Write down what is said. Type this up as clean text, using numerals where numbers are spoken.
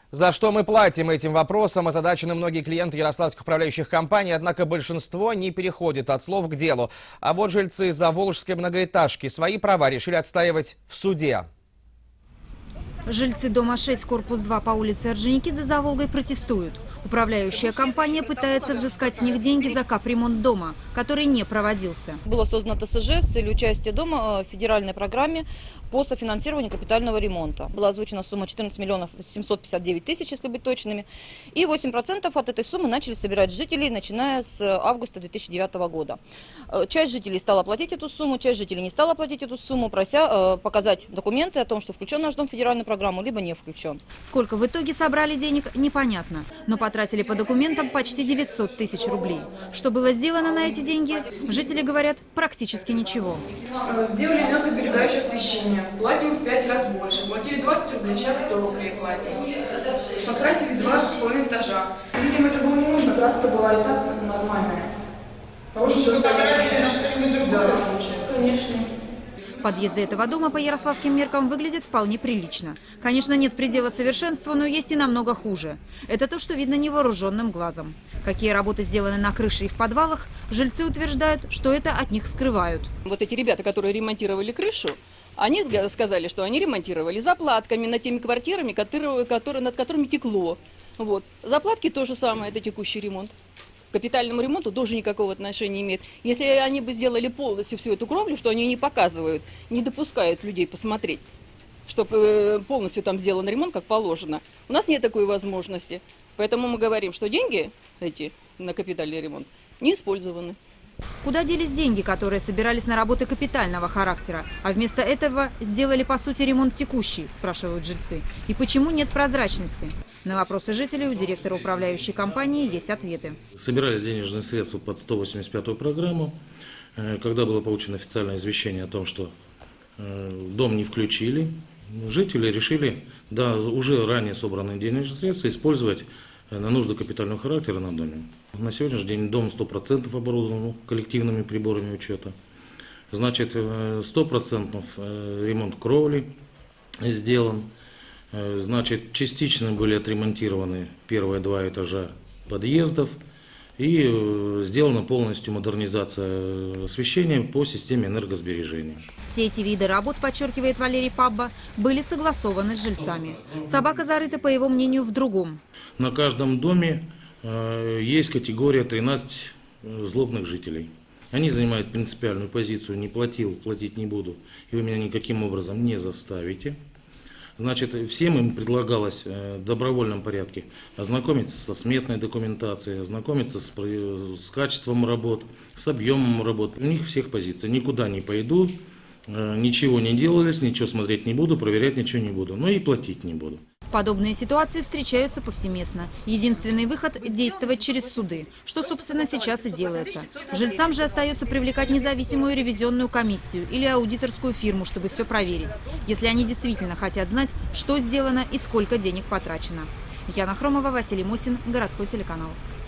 За что мы платим? Этим вопросом озадачены многие клиенты ярославских управляющих компаний, однако большинство не переходит от слов к делу. А вот жильцы заволжской многоэтажки свои права решили отстаивать в суде. Жильцы дома 6, корпус 2 по улице Орджоникидзе за Волгой протестуют. Управляющая компания пытается взыскать с них деньги за капремонт дома, который не проводился. Было создано ТСЖ с целью участия дома в федеральной программе по софинансированию капитального ремонта. Была озвучена сумма 14 миллионов 759 тысяч, если быть точными. И 8% от этой суммы начали собирать жители, начиная с августа 2009 года. Часть жителей стала платить эту сумму, часть жителей не стала платить эту сумму, прося показать документы о том, что включен наш дом в федеральную программу, либо не включен. Сколько в итоге собрали денег, непонятно. Но потратили по документам почти 900 тысяч рублей. Что было сделано на эти деньги, жители говорят, практически ничего. Сделали энергосберегающее освещение. Платим в 5 раз больше. Платили 20 рублей, сейчас 100 рублей платим. Покрасили 2,5 этажа. Видимо, это было не нужно, краска была и так нормальная. Хорошее состояние. На что-нибудь другое? Да, конечно. Подъезды этого дома по ярославским меркам выглядят вполне прилично. Конечно, нет предела совершенства, но есть и намного хуже. Это то, что видно невооруженным глазом. Какие работы сделаны на крыше и в подвалах, жильцы утверждают, что это от них скрывают. Вот эти ребята, которые ремонтировали крышу, они сказали, что они ремонтировали заплатками над теми квартирами, над которыми текло. Вот. Заплатки то же самое, это текущий ремонт. К капитальному ремонту тоже никакого отношения не имеет. Если они бы сделали полностью всю эту кровлю, что они не показывают, не допускают людей посмотреть, что полностью там сделан ремонт, как положено. У нас нет такой возможности. Поэтому мы говорим, что деньги эти на капитальный ремонт не использованы. Куда делись деньги, которые собирались на работы капитального характера, а вместо этого сделали, по сути, ремонт текущий, спрашивают жильцы. И почему нет прозрачности? На вопросы жителей у директора управляющей компании есть ответы. Собирались денежные средства под 185-ю программу. Когда было получено официальное извещение о том, что дом не включили, жители решили, да, уже ранее собранные денежные средства использовать на нужды капитального характера на доме. На сегодняшний день дом 100% оборудован коллективными приборами учета. Значит, 100% ремонт кровли сделан. Значит, частично были отремонтированы первые 2 этажа подъездов и сделана полностью модернизация освещения по системе энергосбережения. Все эти виды работ, подчеркивает Валерий Пабба, были согласованы с жильцами. Собака зарыта, по его мнению, в другом. На каждом доме есть категория 13 злобных жителей. Они занимают принципиальную позицию: не платил, платить не буду, и вы меня никаким образом не заставите. Значит, всем им предлагалось в добровольном порядке ознакомиться со сметной документацией, ознакомиться с качеством работ, с объемом работ. У них всех позиций: никуда не пойду, ничего не делалось, ничего смотреть не буду, проверять ничего не буду, но и платить не буду. Подобные ситуации встречаются повсеместно. Единственный выход – действовать через суды, что, собственно, сейчас и делается. Жильцам же остается привлекать независимую ревизионную комиссию или аудиторскую фирму, чтобы все проверить, если они действительно хотят знать, что сделано и сколько денег потрачено. Яна Хромова, Василий Мосин, городской телеканал.